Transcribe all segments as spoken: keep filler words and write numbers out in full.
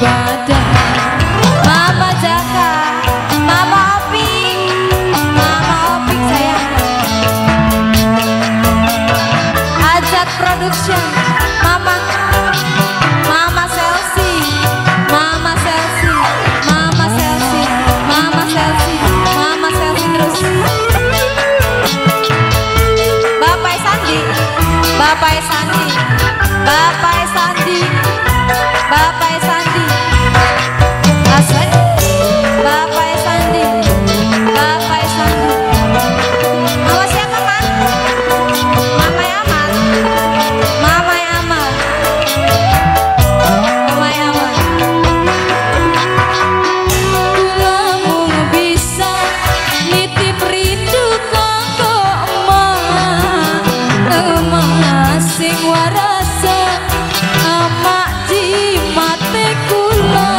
ibadah. Mama Jaka, Mama Opik, Mama Opik sayang. Ajak Production, Mama, Mama Selsi, Mama Selsi, Mama Selsi, Mama Selsi, Mama Selsi terus. Bapak Sandi, Bapak Sandi, Bapak Sandi, Bapak Sandi, asik. Bapak Sandi, Bapak Sandi. Mama siapa man? Mama Aman, Mama Aman, Mama Aman. Lamun bisa nitip rindu kanggo emak, emak sing warasa amak jimate kula.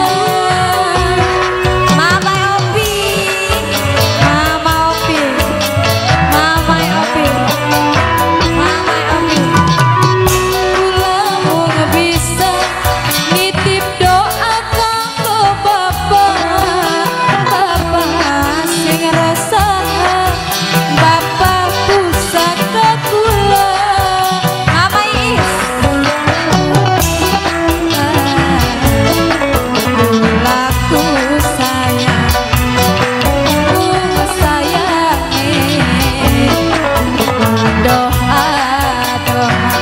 Mama Opi, Mama Opi, Mama Opi, Mama Opi. Kula mung bisa nitip doa kanggo bapak, bapak sing rasa bapak pusaka kula. Mama Is, laku sayang, ku sayangi, doa doa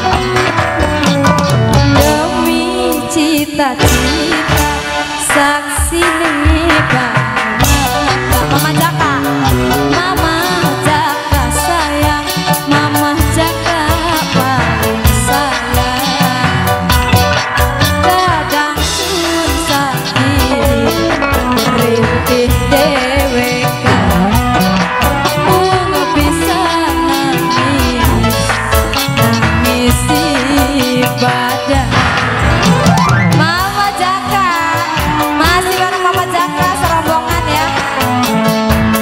demi cita-cita saksi Mama Jaka, Mama Jaka sayang, Mama Jaka paling sayang. Kadang sun sakit rintih deweka, mung bisa nangis, nangis ibadah. Mama Jaka, masih bareng Mama Jaka serombongan ya.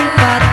mripat